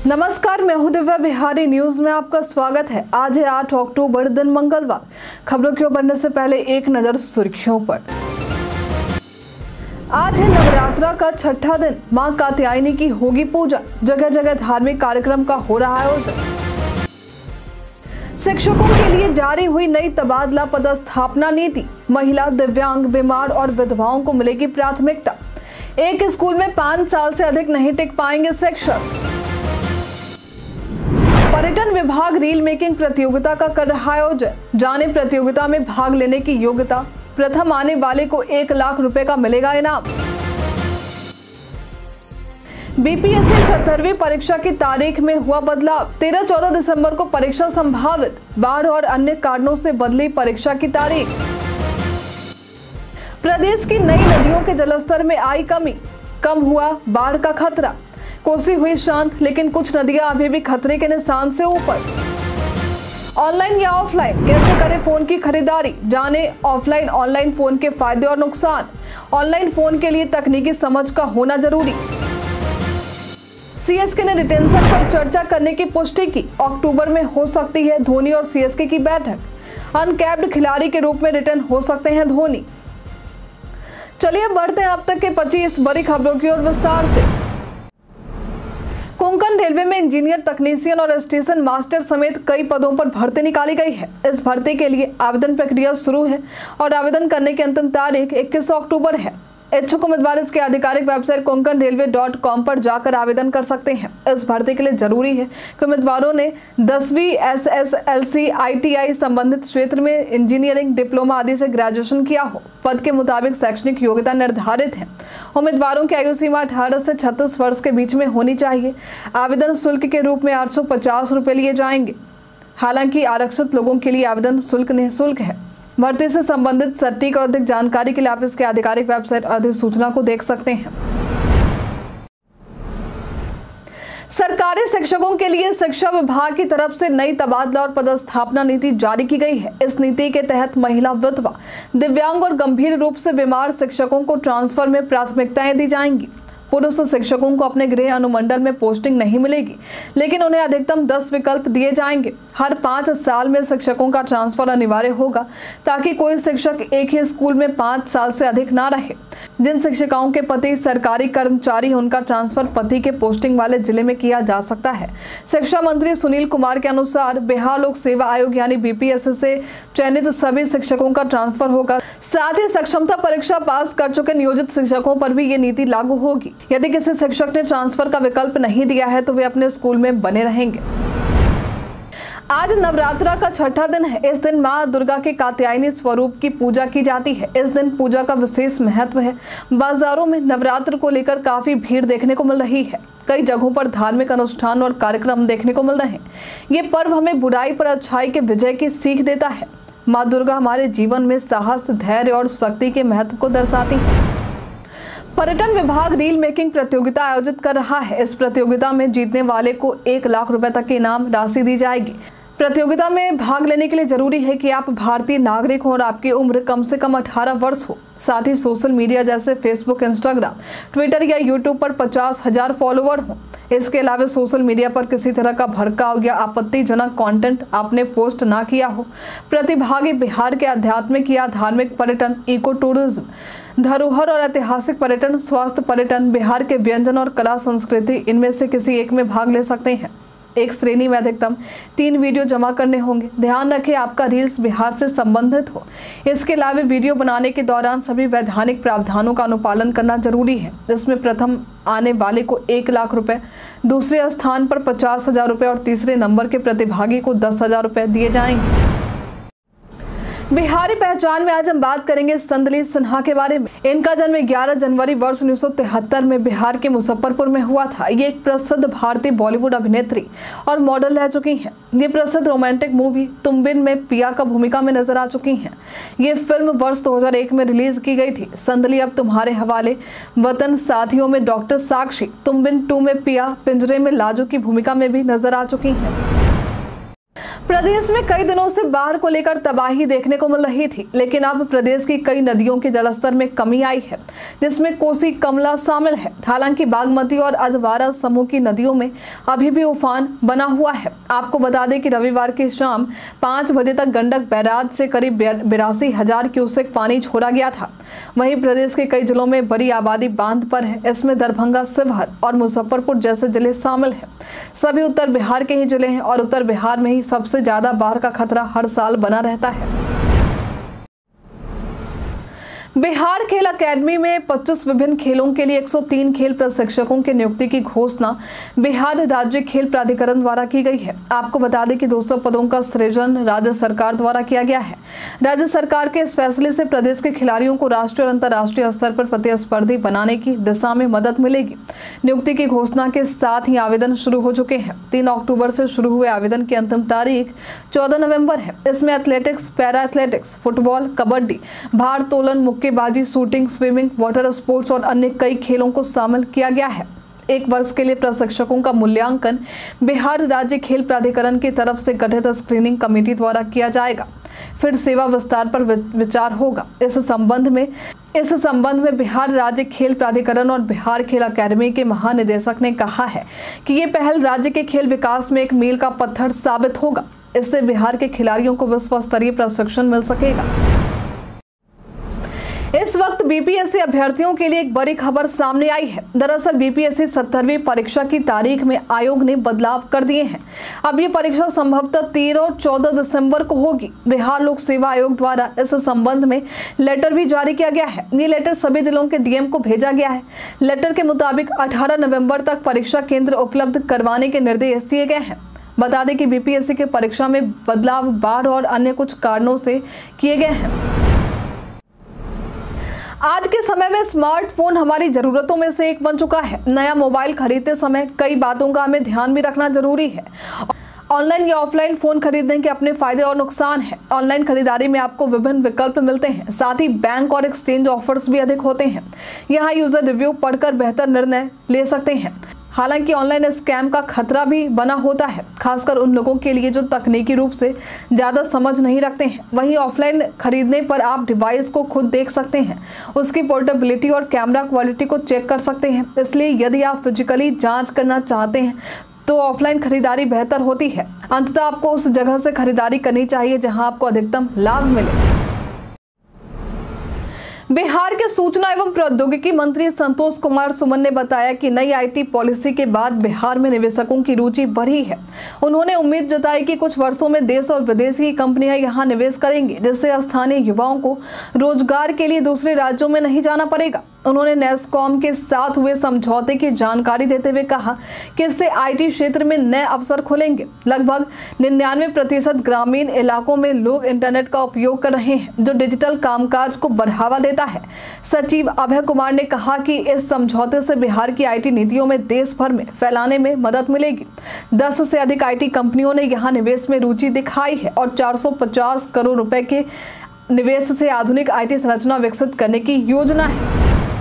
नमस्कार, मैं हूं दिव्या बिहारी। न्यूज में आपका स्वागत है। आज है 8 अक्टूबर, दिन मंगलवार। खबरों की ओर बढ़ने से पहले एक नजर सुर्खियों पर। आज है नवरात्रा का छठा दिन। मां कात्यायनी की होगी पूजा। जगह जगह धार्मिक कार्यक्रम का हो रहा आयोजन। शिक्षकों के लिए जारी हुई नई तबादला पदस्थापना नीति। महिला, दिव्यांग, बीमार और विधवाओं को मिलेगी प्राथमिकता। एक स्कूल में 5 साल से अधिक नहीं टिक पाएंगे शिक्षक। पर्यटन विभाग रील मेकिंग प्रतियोगिता का कर रहा आयोजन। जाने प्रतियोगिता में भाग लेने की योग्यता। प्रथम आने वाले को 1 लाख रुपए का मिलेगा इनाम। बीपीएससी 17वीं परीक्षा की तारीख में हुआ बदलाव। 13-14 दिसंबर को परीक्षा संभावित। बाढ़ और अन्य कारणों से बदली परीक्षा की तारीख। प्रदेश की नई नदियों के जलस्तर में आई कमी। कम हुआ बाढ़ का खतरा। कोसी हुई शांत, लेकिन कुछ नदियां अभी भी खतरे के निशान से ऊपर। ऑनलाइन या ऑफलाइन कैसे करें फोन की खरीदारी। जाने ऑफलाइन ऑनलाइन फोन के फायदे और नुकसान। ऑनलाइन फोन के लिए तकनीकी समझ का होना जरूरी। सीएसके ने रिटेंशन पर चर्चा करने की पुष्टि की। अक्टूबर में हो सकती है धोनी और सीएसके की बैठक। अनकैप्ड खिलाड़ी के रूप में रिटर्न हो सकते हैं धोनी। चलिए अब बढ़ते हैं अब तक के 25 बड़ी खबरों की ओर विस्तार से। कोंकण रेलवे में इंजीनियर, तकनीशियन और स्टेशन मास्टर समेत कई पदों पर भर्ती निकाली गई है। इस भर्ती के लिए आवेदन प्रक्रिया शुरू है और आवेदन करने की अंतिम तारीख 21 अक्टूबर है। इच्छुक उम्मीदवार इसके आधिकारिक वेबसाइट konkanrailway.com पर जाकर आवेदन कर सकते हैं। इस भर्ती के लिए जरूरी है कि उम्मीदवारों ने 10वीं SSLC ITI संबंधित क्षेत्र में इंजीनियरिंग, डिप्लोमा आदि से ग्रेजुएशन किया हो। पद के मुताबिक शैक्षणिक योग्यता निर्धारित है। उम्मीदवारों की आयु सीमा 18 से 36 वर्ष के बीच में होनी चाहिए। आवेदन शुल्क के रूप में 850 रुपये लिए जाएंगे। हालांकि आरक्षित लोगों के लिए आवेदन शुल्क निःशुल्क है। भर्ती से संबंधित सटीक और अधिक जानकारी के लिए आप इसके आधिकारिक वेबसाइट अधिसूचना को देख सकते हैं। सरकारी शिक्षकों के लिए शिक्षा विभाग की तरफ से नई तबादला और पदस्थापना नीति जारी की गई है। इस नीति के तहत महिला, विधवा, दिव्यांग और गंभीर रूप से बीमार शिक्षकों को ट्रांसफर में प्राथमिकताएं दी जाएंगी। पुरुष शिक्षकों को अपने गृह अनुमंडल में पोस्टिंग नहीं मिलेगी, लेकिन उन्हें अधिकतम 10 विकल्प दिए जाएंगे। हर 5 साल में शिक्षकों का ट्रांसफर अनिवार्य होगा, ताकि कोई शिक्षक एक ही स्कूल में 5 साल से अधिक ना रहे। जिन शिक्षिकाओं के पति सरकारी कर्मचारी, उनका ट्रांसफर पति के पोस्टिंग वाले जिले में किया जा सकता है। शिक्षा मंत्री सुनील कुमार के अनुसार बिहार लोक सेवा आयोग यानी बीपीएससी से चयनित सभी शिक्षकों का ट्रांसफर होगा। साथ ही सक्षमता परीक्षा पास कर चुके नियोजित शिक्षकों पर भी ये नीति लागू होगी। यदि किसी शिक्षक ने ट्रांसफर का विकल्प नहीं दिया है तो वे अपने स्कूल में बने रहेंगे। आज नवरात्रा का छठा दिन है। इस दिन मां दुर्गा के कात्यायनी स्वरूप की पूजा की जाती है। इस दिन पूजा का विशेष महत्व है। बाजारों में नवरात्र को लेकर काफी भीड़ देखने को मिल रही है। कई जगहों पर धार्मिक अनुष्ठान और कार्यक्रम देखने को मिल रहे हैं। ये पर्व हमें बुराई पर अच्छाई के विजय की सीख देता है। मां दुर्गा हमारे जीवन में साहस, धैर्य और शक्ति के महत्व को दर्शाती है। पर्यटन विभाग रील मेकिंग प्रतियोगिता आयोजित कर रहा है। इस प्रतियोगिता में जीतने वाले को 1 लाख रुपए तक की इनाम राशि दी जाएगी। प्रतियोगिता में भाग लेने के लिए जरूरी है कि आप भारतीय नागरिक हो और आपकी उम्र कम से कम 18 वर्ष हो। साथ ही सोशल मीडिया जैसे फेसबुक, इंस्टाग्राम, ट्विटर या यूट्यूब पर 50,000 फॉलोवर हो। इसके अलावा सोशल मीडिया पर किसी तरह का भड़काऊ या आपत्तिजनक कंटेंट आपने पोस्ट ना किया हो। प्रतिभागी बिहार के आध्यात्मिक या धार्मिक पर्यटन, इको टूरिज्म, धरोहर और ऐतिहासिक पर्यटन, स्वास्थ्य पर्यटन, बिहार के व्यंजन और कला संस्कृति, इनमें से किसी एक में भाग ले सकते हैं। एक श्रेणी में अधिकतम 3 वीडियो जमा करने होंगे। ध्यान रखें आपका रील्स बिहार से संबंधित हो। इसके अलावा वीडियो बनाने के दौरान सभी वैधानिक प्रावधानों का अनुपालन करना जरूरी है। इसमें प्रथम आने वाले को 1 लाख रुपए, दूसरे स्थान पर 50,000 रुपए और तीसरे नंबर के प्रतिभागी को 10,000 रुपए दिए जाएंगे। बिहारी पहचान में आज हम बात करेंगे संदली सिन्हा के बारे में। इनका जन्म 11 जनवरी वर्ष 1973 में बिहार के मुजफ्फरपुर में हुआ था। ये एक प्रसिद्ध भारतीय बॉलीवुड अभिनेत्री और मॉडल रह चुकी हैं। ये प्रसिद्ध रोमांटिक मूवी तुम बिन में पिया का भूमिका में नजर आ चुकी हैं। ये फिल्म वर्ष 2001 में रिलीज की गई थी। संदली अब तुम्हारे हवाले, वतन साथियों में डॉक्टर साक्षी, तुम बिन 2 में पिया, पिंजरे में लाजो की भूमिका में भी नजर आ चुकी हैं। प्रदेश में कई दिनों से बाढ़ को लेकर तबाही देखने को मिल रही थी, लेकिन अब प्रदेश की कई नदियों के जलस्तर में कमी आई है, जिसमें कोसी कमला शामिल है। हालांकि बागमती और अधवारा समूह की नदियों में अभी भी उफान बना हुआ है। आपको बता दें कि रविवार की शाम 5 बजे तक गंडक बैराज से करीब 82,000 क्यूसेक पानी छोड़ा गया था। वहीं प्रदेश के कई जिलों में बड़ी आबादी बांध पर है। इसमें दरभंगा, शिवहर और मुजफ्फरपुर जैसे जिले शामिल हैं। सभी उत्तर बिहार के ही जिले हैं और उत्तर बिहार में ही सबसे ज्यादा बाढ़ का खतरा हर साल बना रहता है। बिहार खेल अकेडमी में 25 विभिन्न खेलों के लिए 103 खेल प्रशिक्षकों की नियुक्ति की घोषणा बिहार राज्य खेल प्राधिकरण द्वारा की गई है। आपको बता दें कि 200 पदों का सृजन राज्य सरकार द्वारा किया गया है। राज्य सरकार के इस फैसले से प्रदेश के खिलाड़ियों को राष्ट्रीय और अंतर्राष्ट्रीय स्तर पर प्रतिस्पर्धी बनाने की दिशा में मदद मिलेगी। नियुक्ति की घोषणा के साथ ही आवेदन शुरू हो चुके हैं। 3 अक्टूबर से शुरू हुए आवेदन की अंतिम तारीख 14 नवंबर है। इसमें athletics, para athletics, football, kabaddi, भारोत्तोलन, मुक्केबाजी, शूटिंग, स्विमिंग, वाटर स्पोर्ट्स और अन्य कई खेलों को शामिल किया गया है। 1 वर्ष के लिए प्रशिक्षकों का मूल्यांकन बिहार राज्य खेल प्राधिकरण की तरफ से गठित स्क्रीनिंग कमेटी द्वारा किया जाएगा। फिर सेवा विस्तार पर विचार होगा। इस संबंध में बिहार राज्य खेल प्राधिकरण और बिहार खेल अकेडमी के महानिदेशक ने कहा है कि ये पहल राज्य के खेल विकास में एक मील का पत्थर साबित होगा। इससे बिहार के खिलाड़ियों को विश्व स्तरीय प्रशिक्षण मिल सकेगा। इस वक्त बीपीएससी अभ्यर्थियों के लिए एक बड़ी खबर सामने आई है। दरअसल बीपीएससी 70वीं परीक्षा की तारीख में आयोग ने बदलाव कर दिए हैं। अब ये परीक्षा संभवतः 13 और 14 दिसंबर को होगी। बिहार लोक सेवा आयोग द्वारा इस संबंध में लेटर भी जारी किया गया है। ये लेटर सभी जिलों के डीएम को भेजा गया है। लेटर के मुताबिक 18 नवंबर तक परीक्षा केंद्र उपलब्ध करवाने के निर्देश दिए गए हैं। बता दें कि बीपीएससी के परीक्षा में बदलाव बाढ़ और अन्य कुछ कारणों से किए गए हैं। आज के समय में स्मार्टफोन हमारी जरूरतों में से एक बन चुका है। नया मोबाइल खरीदते समय कई बातों का हमें ध्यान भी रखना जरूरी है। ऑनलाइन या ऑफलाइन फोन खरीदने के अपने फायदे और नुकसान हैं। ऑनलाइन खरीदारी में आपको विभिन्न विकल्प मिलते हैं, साथ ही बैंक और एक्सचेंज ऑफर्स भी अधिक होते हैं। यहाँ यूजर रिव्यू पढ़कर बेहतर निर्णय ले सकते हैं। हालांकि ऑनलाइन स्कैम का खतरा भी बना होता है, खासकर उन लोगों के लिए जो तकनीकी रूप से ज़्यादा समझ नहीं रखते हैं। वहीं ऑफलाइन खरीदने पर आप डिवाइस को खुद देख सकते हैं, उसकी पोर्टेबिलिटी और कैमरा क्वालिटी को चेक कर सकते हैं। इसलिए यदि आप फिजिकली जांच करना चाहते हैं तो ऑफलाइन खरीदारी बेहतर होती है। अंततः आपको उस जगह से खरीदारी करनी चाहिए जहां आपको अधिकतम लाभ मिले। बिहार के सूचना एवं प्रौद्योगिकी मंत्री संतोष कुमार सुमन ने बताया कि नई आईटी पॉलिसी के बाद बिहार में निवेशकों की रुचि बढ़ी है। उन्होंने उम्मीद जताई कि कुछ वर्षों में देश और विदेश की कंपनियां यहां निवेश करेंगी, जिससे स्थानीय युवाओं को रोजगार के लिए दूसरे राज्यों में नहीं जाना पड़ेगा। उन्होंने नेस्कॉम के साथ हुए समझौते की जानकारी देते हुए कहा कि इससे आईटी क्षेत्र में नए अवसर खुलेंगे। लगभग 99% ग्रामीण इलाकों में लोग इंटरनेट का उपयोग कर रहे हैं, जो डिजिटल कामकाज को बढ़ावा देता है। सचिव अभय कुमार ने कहा कि इस समझौते से बिहार की आईटी नीतियों में देश भर में फैलाने में मदद मिलेगी। 10 से अधिक आईटी कंपनियों ने यहां निवेश में रुचि दिखाई है और 450 करोड़ रुपए के निवेश से आधुनिक आईटी संरचना विकसित करने की योजना है।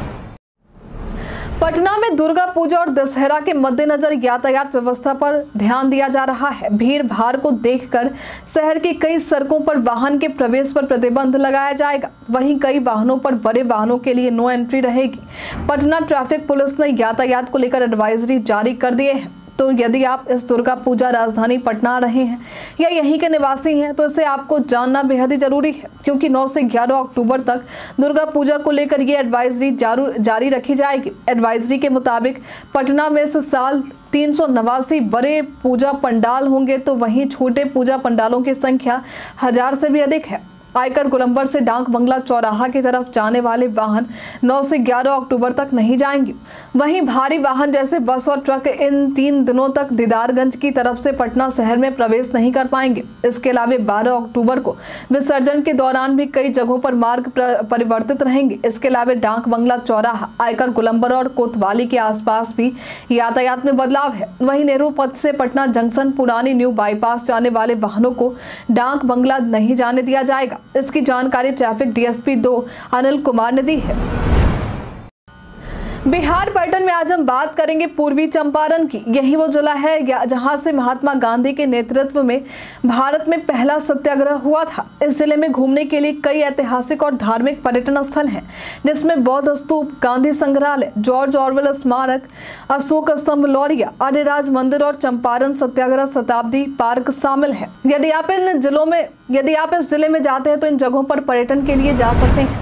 पटना में दुर्गा पूजा और दशहरा के मद्देनजर यातायात व्यवस्था पर ध्यान दिया जा रहा है। भीड़ भाड़ को देखकर शहर की कई सड़कों पर वाहन के प्रवेश पर प्रतिबंध लगाया जाएगा। वहीं कई वाहनों पर बड़े वाहनों के लिए नो एंट्री रहेगी। पटना ट्रैफिक पुलिस ने यातायात को लेकर एडवाइजरी जारी कर दिए हैं। तो यदि आप इस दुर्गा पूजा राजधानी पटना आ रहे हैं या यहीं के निवासी हैं तो इसे आपको जानना बेहद ही जरूरी है, क्योंकि 9 से 11 अक्टूबर तक दुर्गा पूजा को लेकर ये एडवाइजरी जारी रखी जाएगी। एडवाइजरी के मुताबिक पटना में इस साल 389 बड़े पूजा पंडाल होंगे, तो वहीं छोटे पूजा पंडालों की संख्या 1000 से भी अधिक है। आयकर गोलंबर से डाक बंगला चौराहा की तरफ जाने वाले वाहन 9 से 11 अक्टूबर तक नहीं जाएंगे। वहीं भारी वाहन जैसे बस और ट्रक इन 3 दिनों तक दीदारगंज की तरफ से पटना शहर में प्रवेश नहीं कर पाएंगे। इसके अलावा 12 अक्टूबर को विसर्जन के दौरान भी कई जगहों पर मार्ग परिवर्तित रहेंगे। इसके अलावा डाक बंगला चौराहा, आयकर गोलंबर और कोतवाली के आसपास भी यातायात में बदलाव है। वहीं नेहरू पथ से पटना जंक्शन पुरानी न्यू बाईपास जाने वाले वाहनों को डाक बंगला नहीं जाने दिया जाएगा। इसकी जानकारी ट्रैफिक डीएसपी 2 अनिल कुमार ने दी है। बिहार पर्यटन में आज हम बात करेंगे पूर्वी चंपारण की। यही वो जिला है जहां से महात्मा गांधी के नेतृत्व में भारत में पहला सत्याग्रह हुआ था। इस जिले में घूमने के लिए कई ऐतिहासिक और धार्मिक पर्यटन स्थल हैं, जिसमें बौद्ध स्तूप, गांधी संग्रहालय, जॉर्ज ऑरवेल स्मारक, अशोक स्तंभ, लौरिया, अरिराज मंदिर और चंपारण सत्याग्रह शताब्दी पार्क शामिल है। यदि आप इस जिले में जाते हैं तो इन जगहों पर पर्यटन के लिए जा सकते हैं।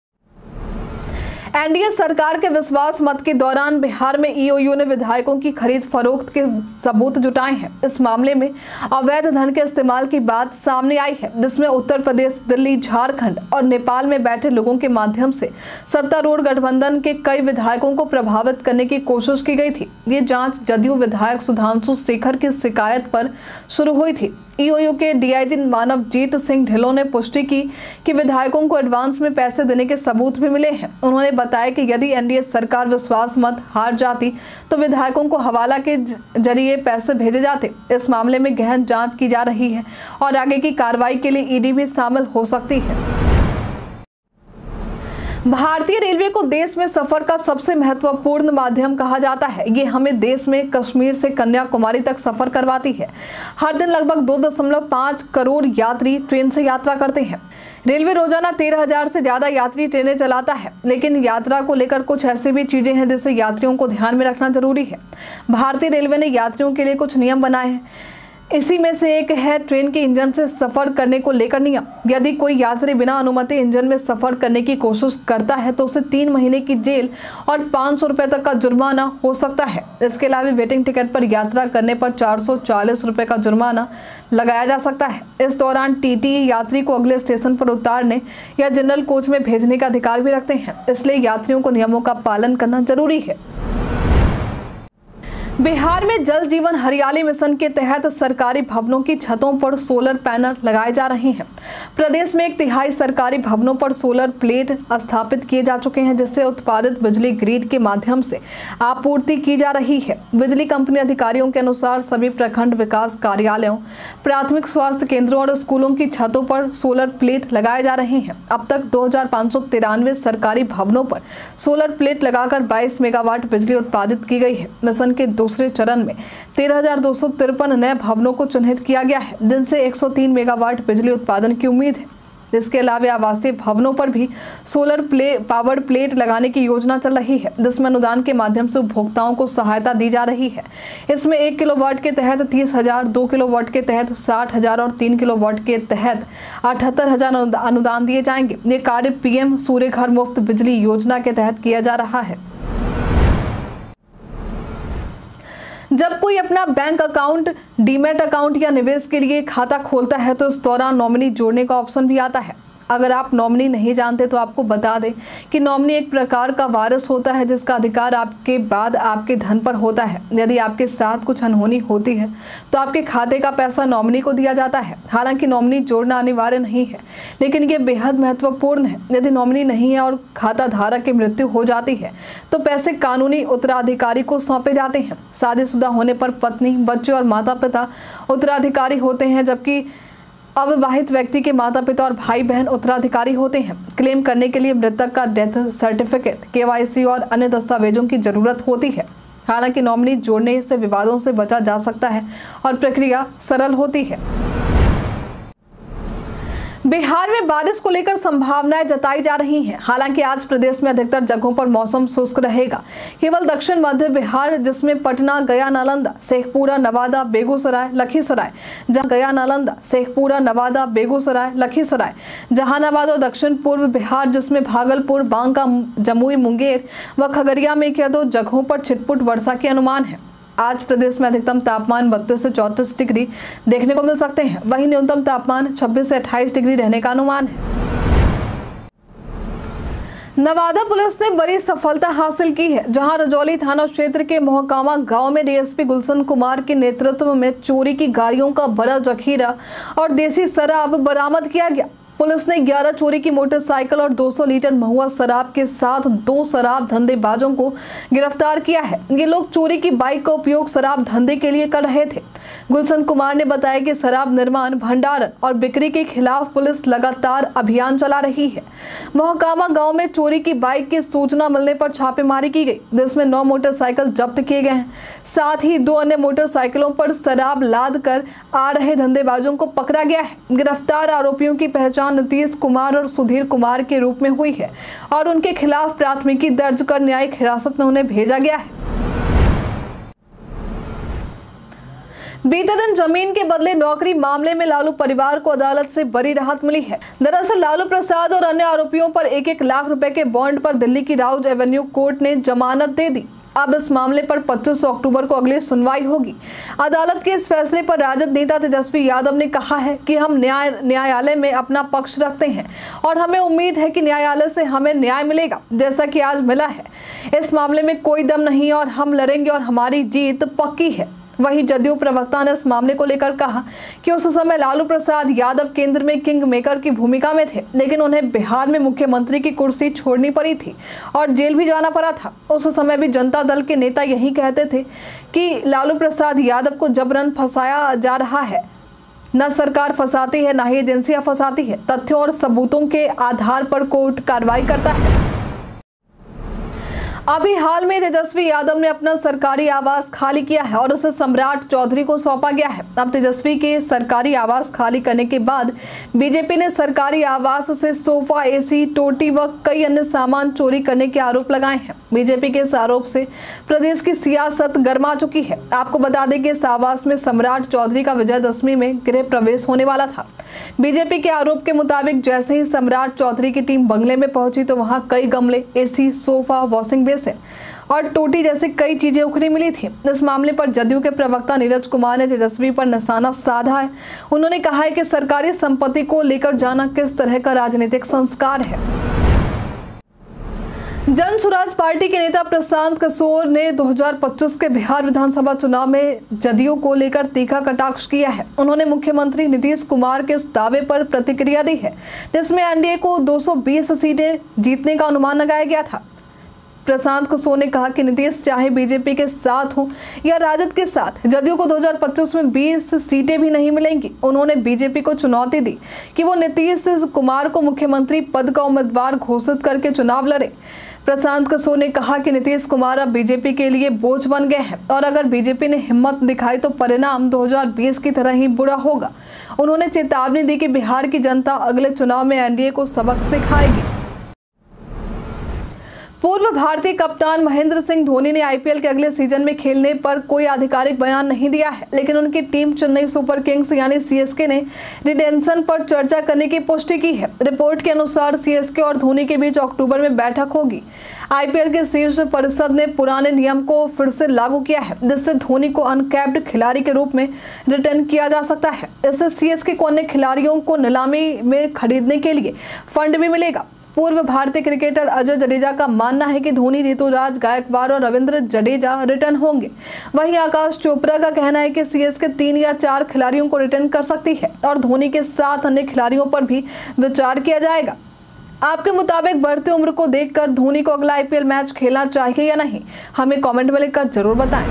एनडीए सरकार के विश्वास मत के दौरान बिहार में ईओयू ने विधायकों की खरीद फरोख्त के सबूत जुटाए हैं। इस मामले में अवैध धन के इस्तेमाल की बात सामने आई है, जिसमें उत्तर प्रदेश, दिल्ली, झारखंड और नेपाल में बैठे लोगों के माध्यम से सत्तारूढ़ गठबंधन के कई विधायकों को प्रभावित करने की कोशिश की गई थी। ये जांच जदयू विधायक सुधांशु शेखर की शिकायत पर शुरू हुई थी। ईओयू के डीआईजी मानवजीत सिंह ढिल्लों ने पुष्टि की कि विधायकों को एडवांस में पैसे देने के सबूत भी मिले हैं। उन्होंने बताया कि यदि एनडीए सरकार विश्वास मत हार जाती तो विधायकों को हवाला के जरिए पैसे भेजे जाते। इस मामले में गहन जांच की जा रही है और आगे की कार्रवाई के लिए ईडी भी शामिल हो सकती है। भारतीय रेलवे को देश में सफर का सबसे महत्वपूर्ण माध्यम कहा जाता है। ये हमें देश में कश्मीर से कन्याकुमारी तक सफर करवाती है। हर दिन लगभग 2.5 करोड़ यात्री ट्रेन से यात्रा करते हैं। रेलवे रोजाना 13,000 से ज्यादा यात्री ट्रेनें चलाता है, लेकिन यात्रा को लेकर कुछ ऐसी भी चीजें हैं जिसे यात्रियों को ध्यान में रखना जरूरी है। भारतीय रेलवे ने यात्रियों के लिए कुछ नियम बनाए हैं। इसी में से एक है ट्रेन के इंजन से सफर करने को लेकर नियम। यदि कोई यात्री बिना अनुमति इंजन में सफर करने की कोशिश करता है तो उसे 3 महीने की जेल और 500 रुपए तक का जुर्माना हो सकता है। इसके अलावा वेटिंग टिकट पर यात्रा करने पर 440 रुपए का जुर्माना लगाया जा सकता है। इस दौरान टीटी यात्री को अगले स्टेशन पर उतारने या जनरल कोच में भेजने का अधिकार भी रखते हैं, इसलिए यात्रियों को नियमों का पालन करना जरूरी है। बिहार में जल जीवन हरियाली मिशन के तहत सरकारी भवनों की छतों पर सोलर पैनल लगाए जा रहे हैं। प्रदेश में 1/3 सरकारी भवनों पर सोलर प्लेट स्थापित किए जा चुके हैं, जिससे उत्पादित बिजली ग्रिड के माध्यम से आपूर्ति की जा रही है। बिजली कंपनी अधिकारियों के अनुसार सभी प्रखंड विकास कार्यालयों, प्राथमिक स्वास्थ्य केंद्रों और स्कूलों की छतों पर सोलर प्लेट लगाए जा रहे हैं। अब तक 2593 सरकारी भवनों पर सोलर प्लेट लगाकर 22 मेगावाट बिजली उत्पादित की गई है। मिशन के दूसरे चरण में 13,253 नए भवनों को चिन्हित किया गया है, जिनसे 103 मेगावाट बिजली उत्पादन की उम्मीद है। इसके अलावा आवासीय भवनों पर भी सोलर पावर प्लेट लगाने की योजना चल रही है, जिसमें अनुदान के माध्यम से उपभोक्ताओं को सहायता दी जा रही है। इसमें 1 किलोवाट के तहत 30,000, 2 किलोवाट के तहत 60,000 और 3 किलोवाट के तहत 78,000 अनुदान दिए जाएंगे। ये कार्य पीएम सूर्य घर मुफ्त बिजली योजना के तहत किया जा रहा है। जब कोई अपना बैंक अकाउंट, डीमैट अकाउंट या निवेश के लिए खाता खोलता है तो इस दौरान नॉमिनी जोड़ने का ऑप्शन भी आता है। अगर आप नॉमिनी नहीं जानते तो आपको बता दें कि नॉमिनी एक प्रकार का वारिस होता है, जिसका अधिकार आपके बाद आपके धन पर होता है। यदि आपके साथ कुछ अनहोनी होती है तो आपके खाते का पैसा नॉमिनी को दिया जाता है। हालांकि नॉमिनी जोड़ना अनिवार्य नहीं है, लेकिन ये बेहद महत्वपूर्ण है। यदि नॉमिनी नहीं है और खाता धारक की मृत्यु हो जाती है तो पैसे कानूनी उत्तराधिकारी को सौंपे जाते हैं। शादीशुदा होने पर पत्नी, बच्चे और माता पिता उत्तराधिकारी होते हैं, जबकि अविवाहित व्यक्ति के माता पिता और भाई बहन उत्तराधिकारी होते हैं। क्लेम करने के लिए मृतक का डेथ सर्टिफिकेट, केवाईसी और अन्य दस्तावेजों की जरूरत होती है। हालांकि नॉमिनी जोड़ने से विवादों से बचा जा सकता है और प्रक्रिया सरल होती है। बिहार में बारिश को लेकर संभावनाएं जताई जा रही हैं। हालांकि आज प्रदेश में अधिकतर जगहों पर मौसम शुष्क रहेगा। केवल दक्षिण मध्य बिहार, जिसमें पटना, गया, नालंदा, शेखपुरा, नवादा, बेगूसराय, लखीसराय, जहानाबाद और दक्षिण पूर्व बिहार, जिसमें भागलपुर, बांका, जमुई, मुंगेर व खगड़िया में 1 जगहों पर छिटपुट वर्षा के अनुमान है। आज प्रदेश में अधिकतम तापमान 32 से 34 डिग्री देखने को मिल सकते हैं। वहीं न्यूनतम तापमान 26 से 28 डिग्री रहने का अनुमान है। नवादा पुलिस ने बड़ी सफलता हासिल की है, जहां रजौली थाना क्षेत्र के मोहकामा गांव में डीएसपी गुलशन कुमार के नेतृत्व में चोरी की गाड़ियों का बड़ा जखीरा और देसी शराब बरामद किया गया। पुलिस ने 11 चोरी की मोटरसाइकिल और 200 लीटर महुआ शराब के साथ 2 शराब धंधेबाजों को गिरफ्तार किया है। ये लोग चोरी की बाइक का उपयोग शराब धंधे के लिए कर रहे थे। गुलशन कुमार ने बताया कि शराब निर्माण, भंडारण और बिक्री के खिलाफ पुलिस लगातार अभियान चला रही है। मोहकामा गांव में चोरी की बाइक की सूचना मिलने पर छापेमारी की गई, जिसमें 9 मोटरसाइकिल जब्त किए गए हैं। साथ ही 2 अन्य मोटरसाइकिलों पर शराब लाद कर आ रहे धंधेबाजों को पकड़ा गया है। गिरफ्तार आरोपियों की पहचान नीतीश कुमार और सुधीर कुमार के रूप में हुई है और उनके खिलाफ प्राथमिकी दर्ज कर न्यायिक हिरासत में उन्हें भेजा गया है। बीते दिन जमीन के बदले नौकरी मामले में लालू परिवार को अदालत से बड़ी राहत मिली है। दरअसल लालू प्रसाद और अन्य आरोपियों पर 1-1 लाख रुपए के बॉन्ड पर दिल्ली की राउज एवेन्यू कोर्ट ने जमानत दे दी। अब इस मामले पर 25 अक्टूबर को अगली सुनवाई होगी। अदालत के इस फैसले पर राजद नेता तेजस्वी यादव ने कहा है कि हम न्यायालय में अपना पक्ष रखते हैं और हमें उम्मीद है कि न्यायालय से हमें न्याय मिलेगा, जैसा कि आज मिला है। इस मामले में कोई दम नहीं और हम लड़ेंगे और हमारी जीत पक्की है। वहीं जदयू प्रवक्ता ने इस मामले को लेकर कहा कि उस समय लालू प्रसाद यादव केंद्र में किंग मेकर की भूमिका में थे, लेकिन उन्हें बिहार में मुख्यमंत्री की कुर्सी छोड़नी पड़ी थी और जेल भी जाना पड़ा था। उस समय भी जनता दल के नेता यही कहते थे कि लालू प्रसाद यादव को जबरन फंसाया जा रहा है। न सरकार फंसाती है, न ही एजेंसियां फंसाती है। तथ्यों और सबूतों के आधार पर कोर्ट कार्रवाई करता है। अभी हाल में तेजस्वी यादव ने अपना सरकारी आवास खाली किया है और उसे सम्राट चौधरी को सौंपा गया है। अब तेजस्वी के सरकारी आवास खाली करने के बाद बीजेपी ने सरकारी आवास से सोफा, एसी, टोटी व कई अन्य सामान चोरी करने के आरोप लगाए हैं। बीजेपी के इस आरोप से प्रदेश की सियासत गर्मा चुकी है। आपको बता दें कि इस आवास में सम्राट चौधरी का विजयदशमी में गृह प्रवेश होने वाला था। बीजेपी के आरोप के मुताबिक जैसे ही सम्राट चौधरी की टीम बंगले में पहुंची तो वहां कई गमले, एसी, सोफा, वॉशिंग बेसिन और टोटी जैसी कई चीजें उखड़ी मिली थी। इस मामले पर जदयू के प्रवक्ता नीरज कुमार ने तेजस्वी पर निशाना साधा है। उन्होंने कहा है कि सरकारी संपत्ति को लेकर जाना किस तरह का राजनीतिक संस्कार है। जन स्वराज पार्टी के नेता प्रशांत किशोर ने 2025 के बिहार विधानसभा चुनाव में जदयू को लेकर तीखा कटाक्ष किया है। उन्होंने मुख्यमंत्री नीतीश कुमार के उस दावे पर प्रतिक्रिया दी है जिसमें एनडीए को 220 सीटें जीतने का अनुमान लगाया गया था। प्रशांत किशोर ने कहा कि नीतीश चाहे बीजेपी के साथ हो या राजद के साथ, जदयू को 2025 में 20 सीटें भी नहीं मिलेंगी। उन्होंने बीजेपी को चुनौती दी कि वो नीतीश कुमार को मुख्यमंत्री पद का उम्मीदवार घोषित करके चुनाव लड़े। प्रशांत किशोर ने कहा कि नीतीश कुमार अब बीजेपी के लिए बोझ बन गए हैं और अगर बीजेपी ने हिम्मत दिखाई तो परिणाम 2020 की तरह ही बुरा होगा। उन्होंने चेतावनी दी कि बिहार की जनता अगले चुनाव में एनडीए को सबक सिखाएगी। पूर्व भारतीय कप्तान महेंद्र सिंह धोनी ने आईपीएल के अगले सीजन में खेलने पर कोई आधिकारिक बयान नहीं दिया है, लेकिन उनकी टीम चेन्नई सुपर किंग्स यानी सीएसके ने रिटेंशन पर चर्चा करने की पुष्टि की है। रिपोर्ट के अनुसार सीएसके और धोनी के बीच अक्टूबर में बैठक होगी। आईपीएल के शीर्ष परिषद ने पुराने नियम को फिर से लागू किया है, जिससे धोनी को अनकैप्ड खिलाड़ी के रूप में रिटर्न किया जा सकता है। इससे सीएसके को अन्य खिलाड़ियों को नीलामी में खरीदने के लिए फंड भी मिलेगा। पूर्व भारतीय क्रिकेटर अजय जडेजा का मानना है कि धोनी, ऋतुराज गायकवाड़ और रविंद्र जडेजा रिटर्न होंगे। वहीं आकाश चोपड़ा का कहना है कि सीएसके 3 या 4 खिलाड़ियों को रिटर्न कर सकती है और धोनी के साथ अन्य खिलाड़ियों पर भी विचार किया जाएगा। आपके मुताबिक बढ़ती उम्र को देखकर धोनी को अगला आईपीएल मैच खेलना चाहिए या नहीं, हमें कमेंट में लिखकर जरूर बताएं।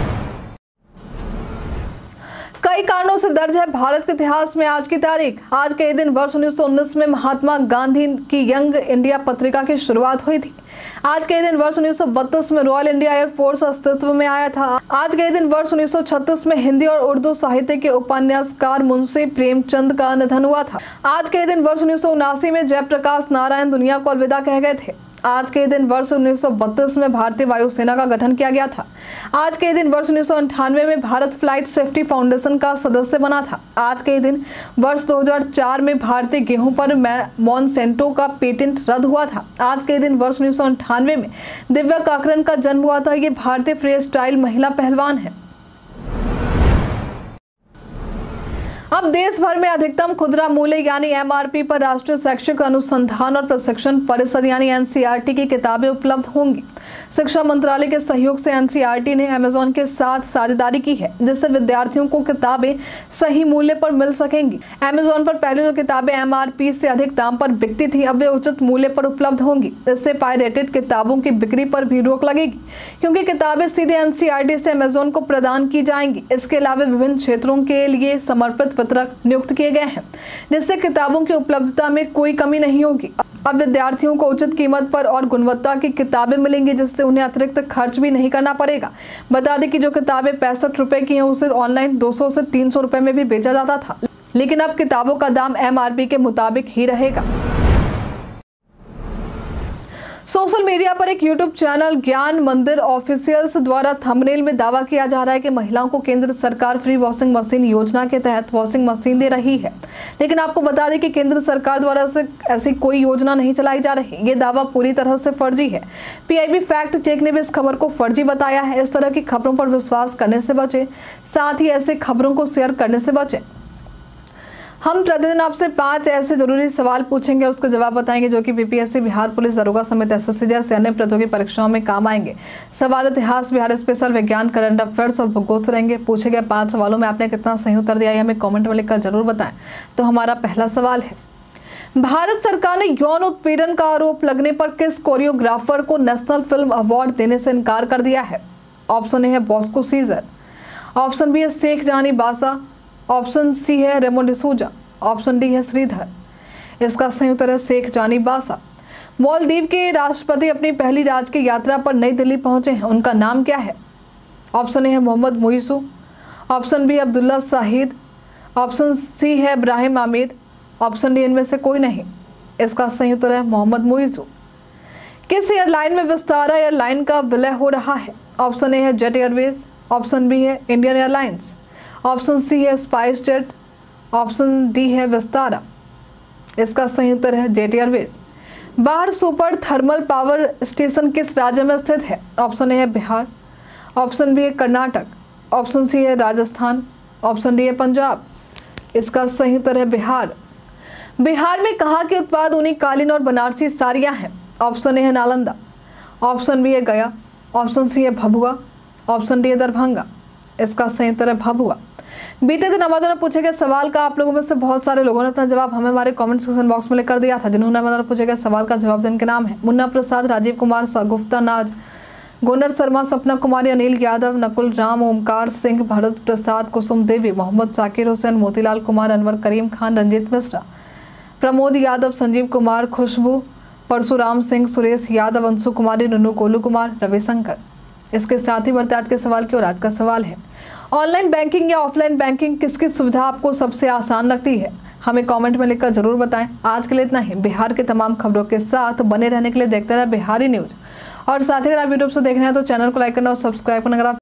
कई कारणों से दर्ज है भारत के इतिहास में आज की तारीख। आज के दिन वर्ष 1919 में महात्मा गांधी की यंग इंडिया पत्रिका की शुरुआत हुई थी। आज के दिन वर्ष 1932 में रॉयल इंडिया एयर फोर्स अस्तित्व में आया था। आज के दिन वर्ष 1936 में हिंदी और उर्दू साहित्य के उपन्यासकार मुंशी प्रेमचंद का निधन हुआ था। आज के दिन वर्ष 1979 में जयप्रकाश नारायण दुनिया को अलविदा कह गए थे। आज के दिन वर्ष 1932 में भारतीय वायुसेना का गठन किया गया था। आज के दिन वर्ष 1998 में भारत फ्लाइट सेफ्टी फाउंडेशन का सदस्य बना था। आज के दिन वर्ष 2004 में भारतीय गेहूं पर मॉन्सेंटो का पेटेंट रद्द हुआ था। आज के दिन वर्ष 1998 में दिव्या काकरन का जन्म हुआ था। ये भारतीय फ्री स्टाइल महिला पहलवान है। अब देश भर में अधिकतम खुदरा मूल्य यानी एमआरपी पर राष्ट्रीय शैक्षिक अनुसंधान और प्रशिक्षण परिषद यानी एनसीईआरटी की किताबें उपलब्ध होंगी। शिक्षा मंत्रालय के सहयोग से एनसीईआरटी ने अमेज़न के साथ साझेदारी की है, जिससे विद्यार्थियों को किताबें सही मूल्य पर मिल सकेंगी। अमेज़न पर पहले जो किताबें एमआरपी से अधिक दाम पर बिकती थी, अब वे उचित मूल्य पर उपलब्ध होंगी। इससे पायरेटेड किताबों की बिक्री पर भी रोक लगेगी, क्योंकि किताबें सीधे एनसीईआरटी से अमेज़न को प्रदान की जाएंगी। इसके अलावा विभिन्न क्षेत्रों के लिए समर्पित वितरक नियुक्त किए गए हैं, जिससे किताबों की उपलब्धता में कोई कमी नहीं होगी। अब विद्यार्थियों को उचित कीमत पर और गुणवत्ता की किताबें मिलेंगी, जिससे उन्हें अतिरिक्त खर्च भी नहीं करना पड़ेगा। बता दें कि जो किताबें 65 रुपए की हैं, उसे ऑनलाइन 200 से 300 रुपए में भी बेचा जाता था, लेकिन अब किताबों का दाम एमआरपी के मुताबिक ही रहेगा। सोशल मीडिया पर एक यूट्यूब चैनल ज्ञान मंदिर ऑफिशियल्स द्वारा थंबनेल में दावा किया जा रहा है कि महिलाओं को केंद्र सरकार फ्री वॉशिंग मशीन योजना के तहत वॉशिंग मशीन दे रही है, लेकिन आपको बता दें कि केंद्र सरकार द्वारा से ऐसी कोई योजना नहीं चलाई जा रही। ये दावा पूरी तरह से फर्जी है। पीआईबी फैक्ट चेक ने भी इस खबर को फर्जी बताया है। इस तरह की खबरों पर विश्वास करने से बचें, साथ ही ऐसे खबरों को शेयर करने से बचें। हम प्रतिदिन आपसे 5 ऐसे जरूरी सवाल पूछेंगे, उसका जवाब बताएंगे, जो कि बीपीएससी, बिहार पुलिस दरोगा समेत एसएससी जैसे अन्य प्रतियोगी परीक्षाओं में काम आएंगे। सवाल इतिहास, बिहार स्पेशल, विज्ञान, करंट अफेयर्स और भूगोल से रहेंगे। पूछे गए 5 सवालों में आपने कितना सही उत्तर दिया है, हमें कमेंट में लिखकर जरूर बताएं। तो हमारा पहला सवाल है, भारत सरकार ने यौन उत्पीड़न का आरोप लगने पर किस कोरियोग्राफर को नेशनल फिल्म अवार्ड देने से इनकार कर दिया है? ऑप्शन ए है बॉस्को सीजर, ऑप्शन बी है शेख जानी बासा, ऑप्शन सी है रेमो डिसूजा, ऑप्शन डी है श्रीधर। इसका सही उत्तर है शेख जानी बासा। मालदीव के राष्ट्रपति अपनी पहली राजकीय यात्रा पर नई दिल्ली पहुंचे हैं, उनका नाम क्या है? ऑप्शन ए है Mohamed Muizzu, option B Abdulla Shahid, option C है इब्राहिम आमिर, ऑप्शन डी इनमें से कोई नहीं। इसका सही उत्तर है मोहम्मद मुइसू। किस एयरलाइन में विस्तारा एयरलाइन का विलय हो रहा है? ऑप्शन ए है जेट एयरवेज, ऑप्शन बी है इंडियन एयरलाइंस, ऑप्शन सी है स्पाइस जेट, ऑप्शन डी है विस्तारा। इसका सही उत्तर है Jet Airways. Barh super thermal power station किस राज्य में स्थित है? ऑप्शन ए है बिहार, ऑप्शन बी है कर्नाटक, ऑप्शन सी है राजस्थान, ऑप्शन डी है पंजाब। इसका सही उत्तर है बिहार। बिहार में कहाँ के उत्पाद ऊनी कालीन और बनारसी साड़ियाँ हैं? ऑप्शन ए है नालंदा, ऑप्शन बी है गया, ऑप्शन सी है भभुआ, ऑप्शन डी है दरभंगा। इसका सही उत्तर है भभुआ। बीते दिन हमारे द्वारा पूछे गए सवाल का आप लोगों में से बहुत सारे लोगों ने अपना जवाब हमें हमारे कमेंट सेक्शन बॉक्स में लिखकर दिया था। जिन्होंने हमारे द्वारा पूछे गए सवाल का जवाब देने के नाम है मुन्ना प्रसाद, राजीव कुमार, गुप्ता नाज, गोंडर शर्मा, सपना कुमारी, अनिल यादव, नकुल राम, ओमकार सिंह, भरत प्रसाद, कुसुम देवी, मोहम्मद जाकिर हुसैन, मोतीलाल कुमार, अनवर करीम खान, रंजीत मिश्रा, प्रमोद यादव, संजीव कुमार, खुशबू, परशुराम सिंह, सुरेश यादव, अंशु कुमारी, नुनू, गोलू कुमार, रविशंकर। इसके साथ ही बढ़ते आज के सवाल की ओर। आज का सवाल है, ऑनलाइन बैंकिंग या ऑफलाइन बैंकिंग किसकी सुविधा आपको सबसे आसान लगती है? हमें कमेंट में लिखकर जरूर बताएं। आज के लिए इतना ही। बिहार के तमाम खबरों के साथ बने रहने के लिए देखते रहे बिहारी न्यूज, और साथ ही अगर आप यूट्यूब से देख रहे हैं तो चैनल को लाइक करना और सब्सक्राइब करना। अगर आप